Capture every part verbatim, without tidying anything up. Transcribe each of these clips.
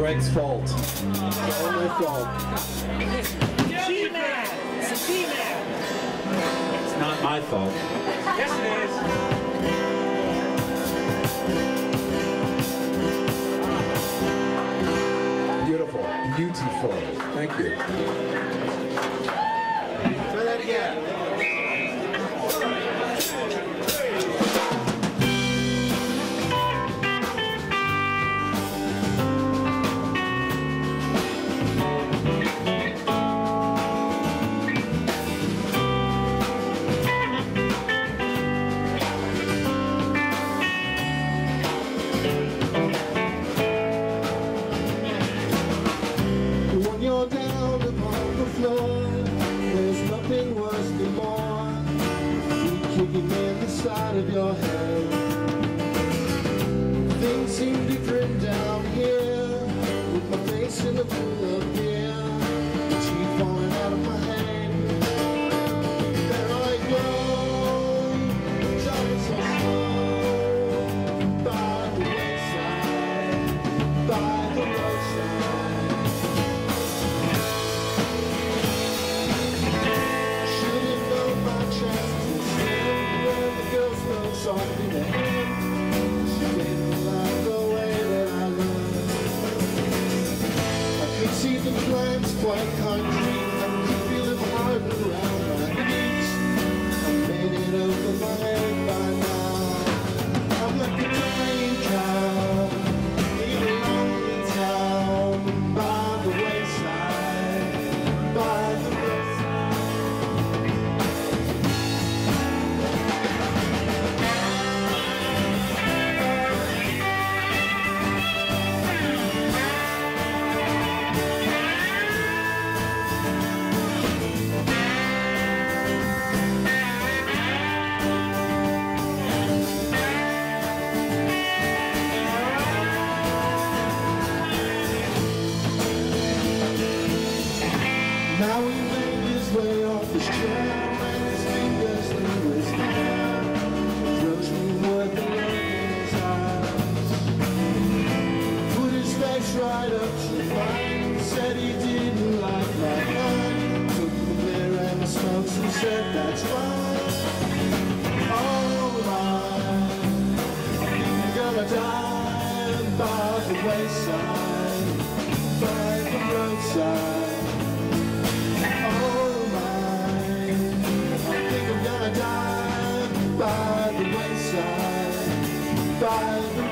Greg's fault. It's all my fault. G-Man! It's a G-Man! It's not my fault. Yes, it is. Beautiful. Beautiful. Thank you. Try that again. Kicking in the side of your head. Things seem different down here, with my face in the pool of beer, teeth falling out of my hand. There I go, driving so slow, by the wayside, by the roadside. Should've known my chances. Softly to him, she didn't like the way that I looked. I could see the plans quite concrete. I could feel them hard around my knees. I made it over my head by now. I'm like a dying cow, in a lonely town, by the wayside, by the roadside. Now he made his way off his chair, and his fingers through his hair, throws me with the look in his eyes. Put his face right up to mine, said he didn't like my mind. Took the beer and the smokes and said that's fine. Oh my, I think you're gonna die by the wayside, by the roadside. By the wayside, by the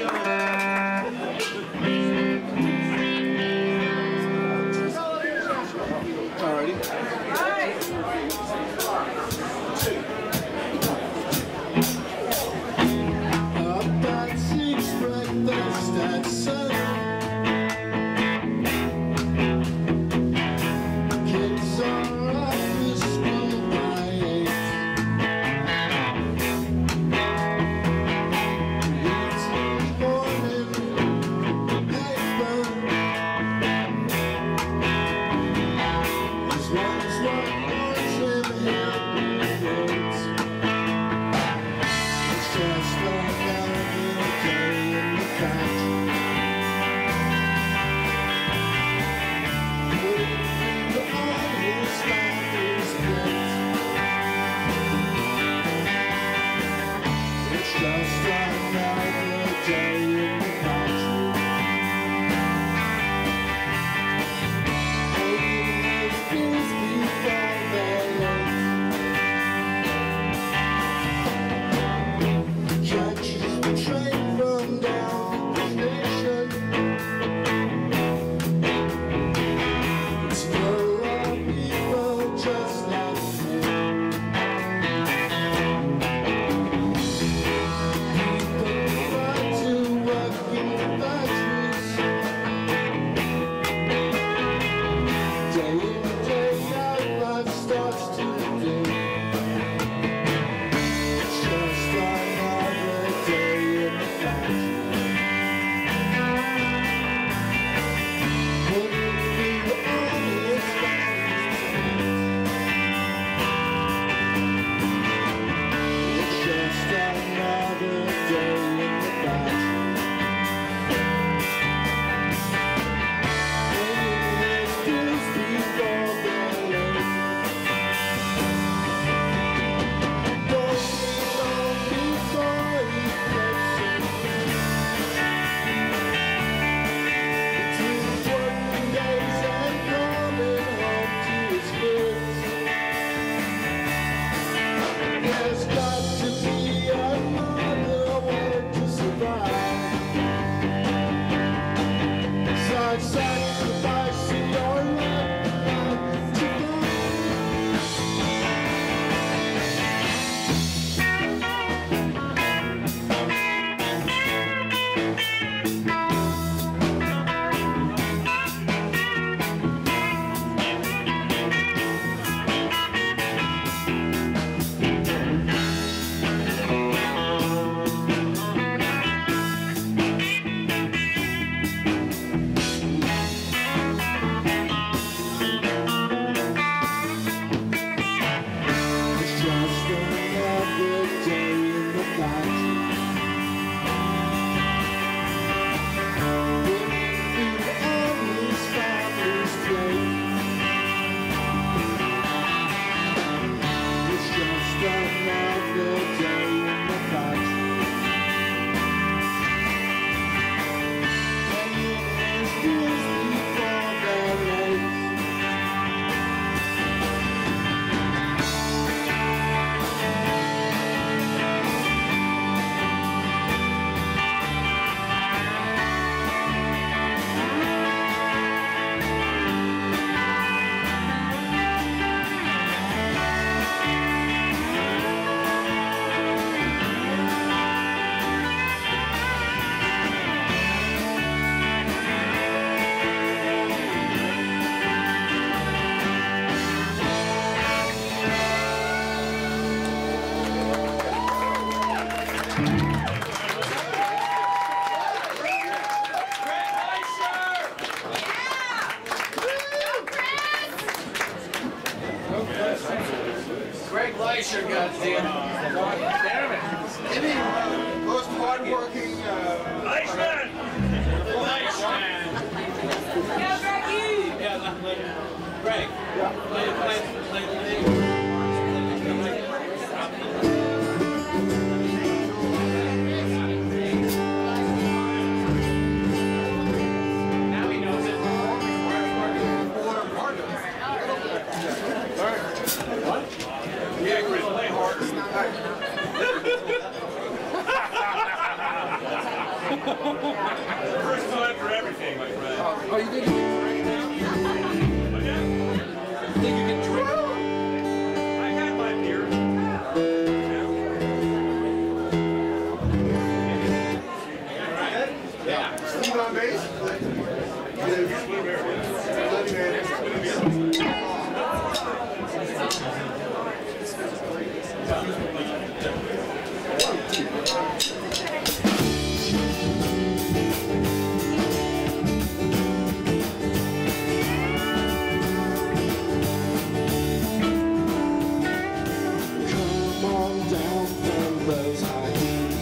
Greg Leisher, goddamn. Damn it. Any most hardworking. Uh, Leishman! Leishman! Yeah, Greggy! Yeah, let, Greg. Yeah. Play, play, play, play. Now he knows it. What? Yeah, Chris, play harder. First time for everything, my friend. Oh, you think you can drink now? Again? You think you can drink? I had my beer. Yeah. Steve on bass? Come on down from those high heels.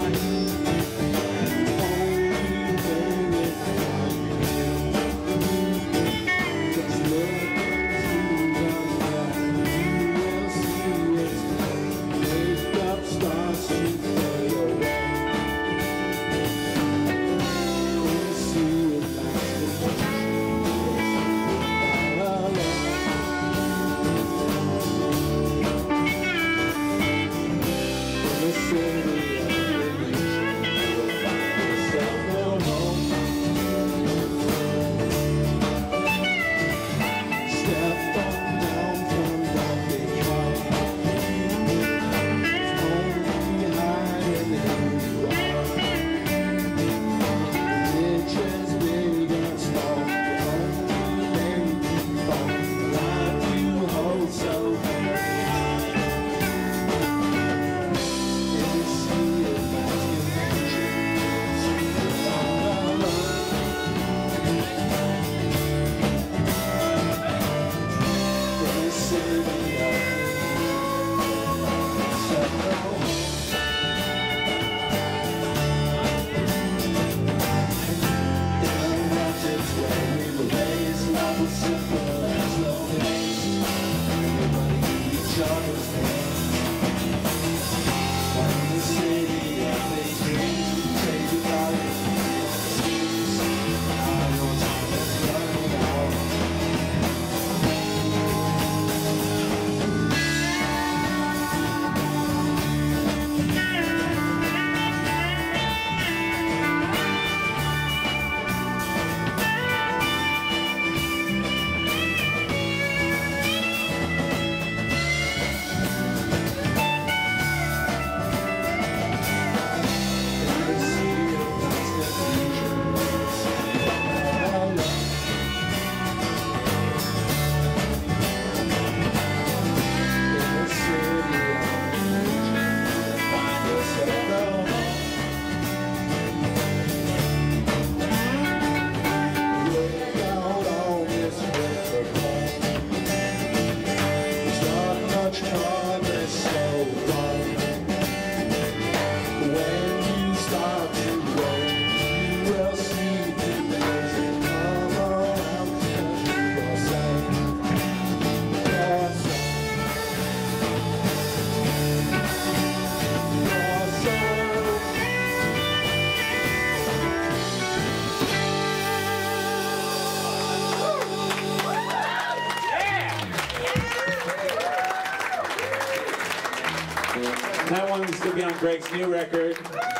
That one's going to be on Greg's new record.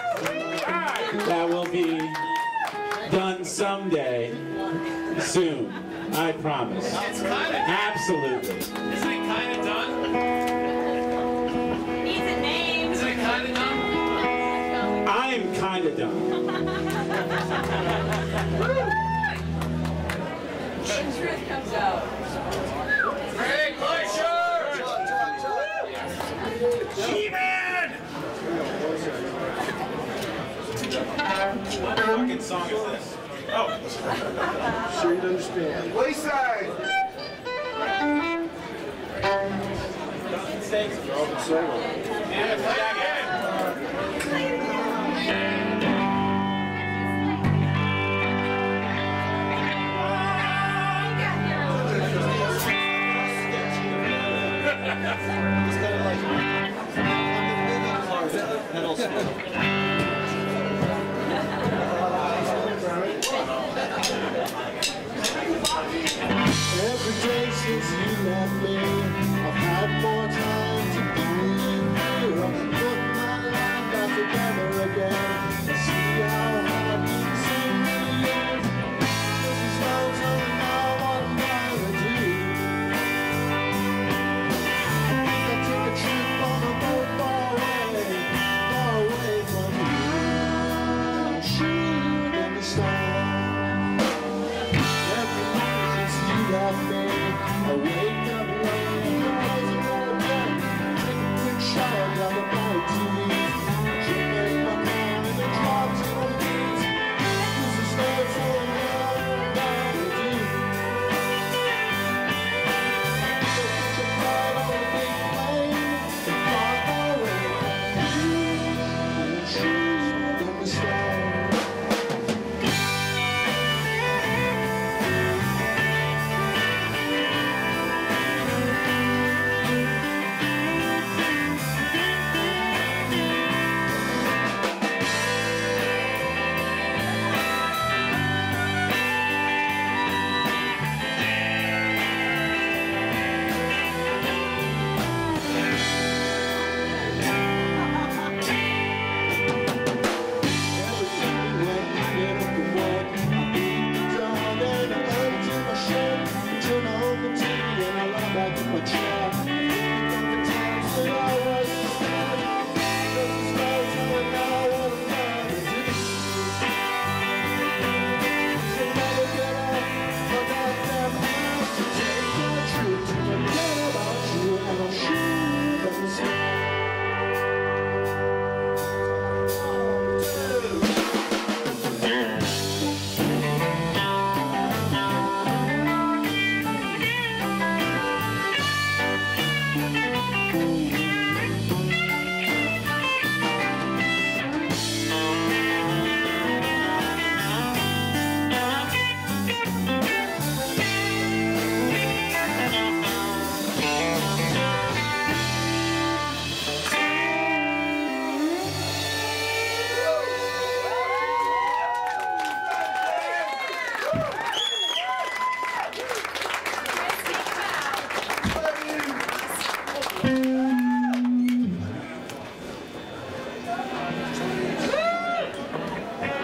That will be done someday, soon. I promise. It's kind of Absolutely. Isn't it kind of done? Needs a name. Isn't it kind of done? I am kind of done. The truth comes out. Greg Fleischer! G-Man! What fucking song is this? Oh. Sure you'd understand. Wayside! Yeah, play that again. Every day since you left me, I've had more time to be here. I'm putting my life back together again. I see how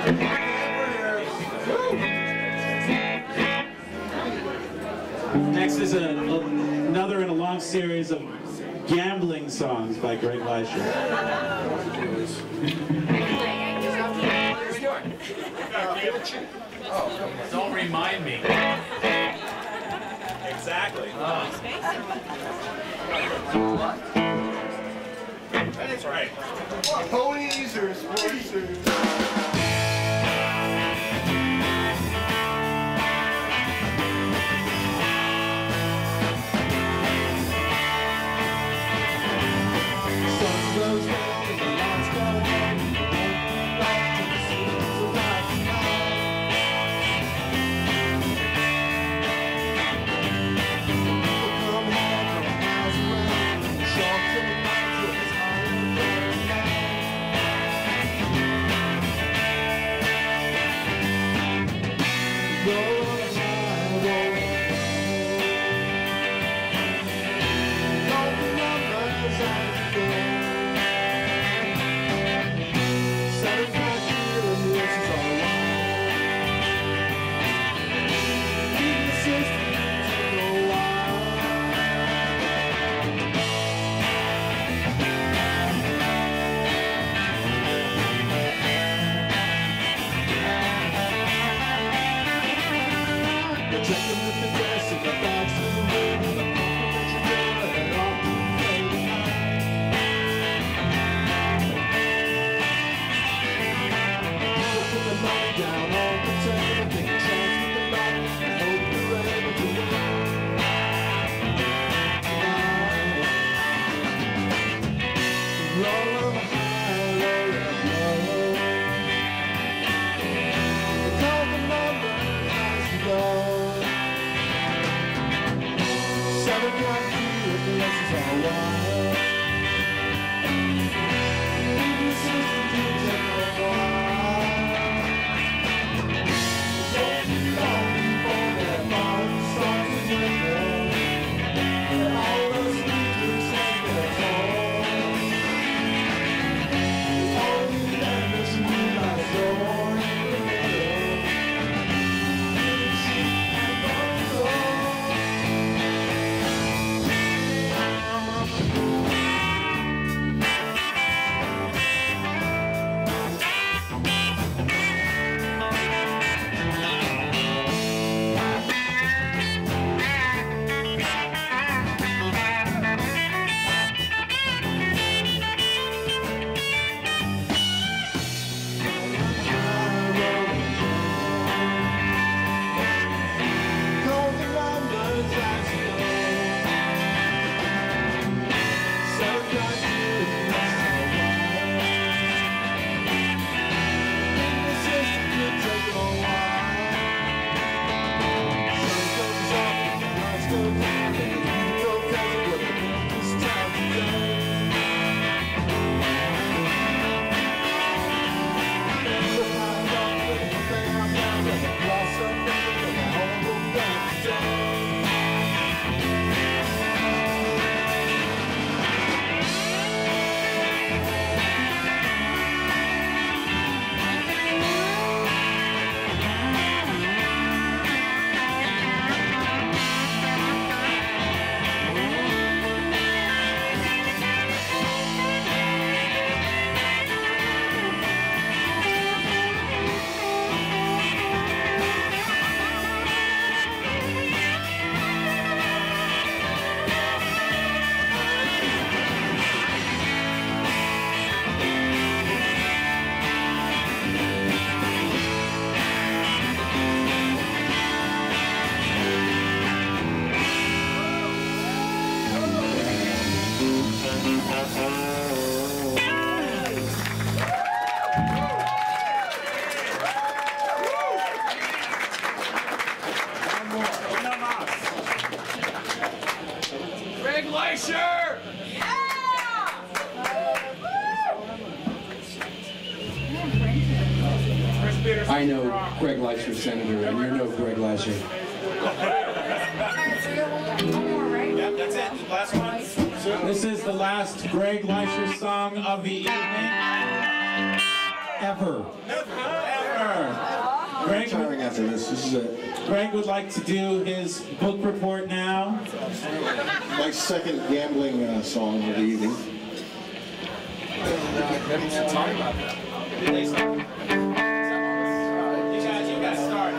Next is a, another in a long series of gambling songs by Greg Leisher. Don't remind me. Exactly. That's right. Ponies or sports or... I know Greg Leisher, Senator, and you know Greg Leisher. Yep, that's it. Last one. This is the last Greg Leisher song of the evening. Ever. Ever. Greg, Retiring after this. This is it. Greg would like to do his book report now. My second gambling uh, song of the evening. You guys, you guys started.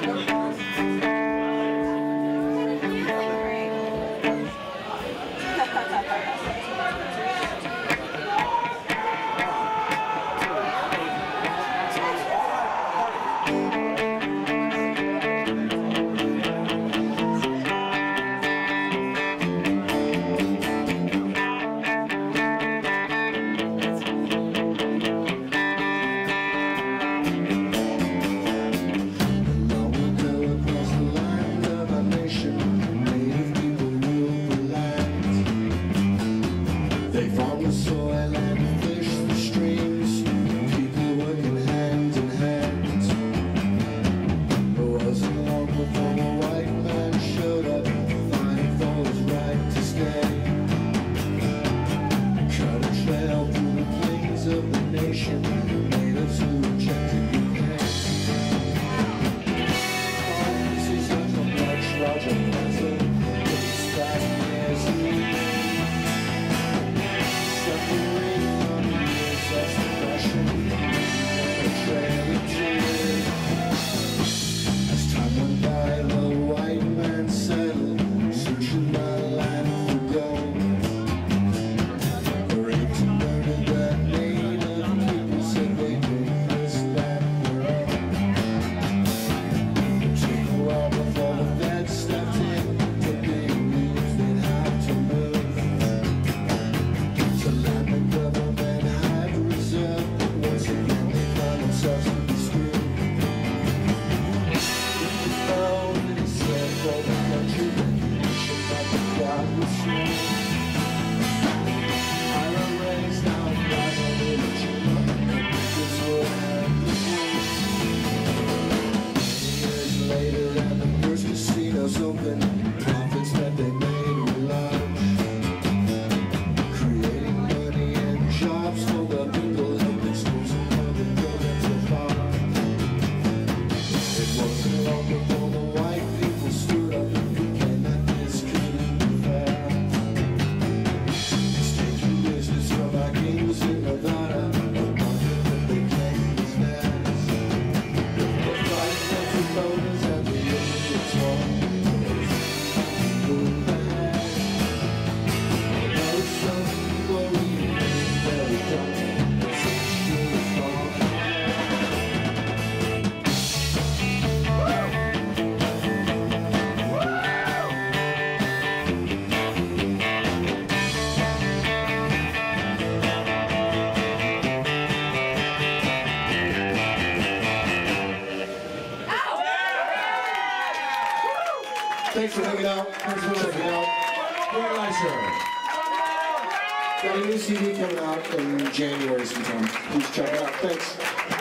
Thanks for hanging out. Thanks for checking out. Got a new C D coming out in January sometime. Please check it out. Thanks.